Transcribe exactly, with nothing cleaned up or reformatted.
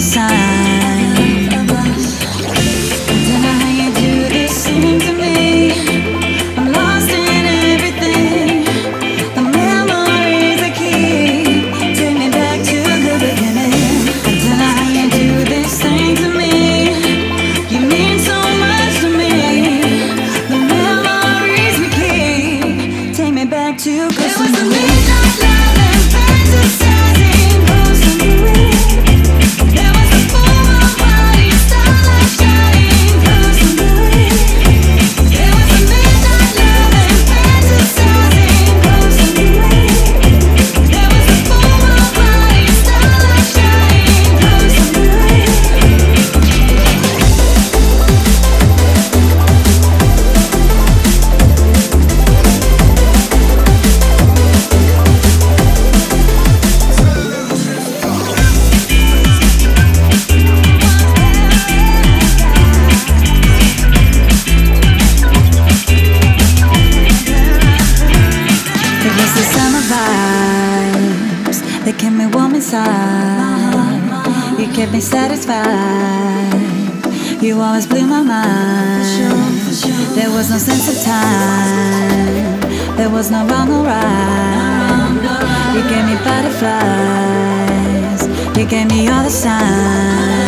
the signs. I don't know how you do this thing to me. I'm lost in everything. The memories I keep take me back to the beginning. I don't know how you do this thing to me. You mean so much to me. The memories we keep take me back to Koh Samui. Midnight love and fantasizing Koh Samui. There was a full moon party, starlight shining Koh Samui. There was a midnight love and fantasizing Koh Samui. There was a full moon party, starlight shining Koh Samui. It was the summer vibes that kept me warm inside. You kept me satisfied. You always blew my mind. There was no sense of time. There was no wrong or right. You gave me butterflies. You gave me all the signs.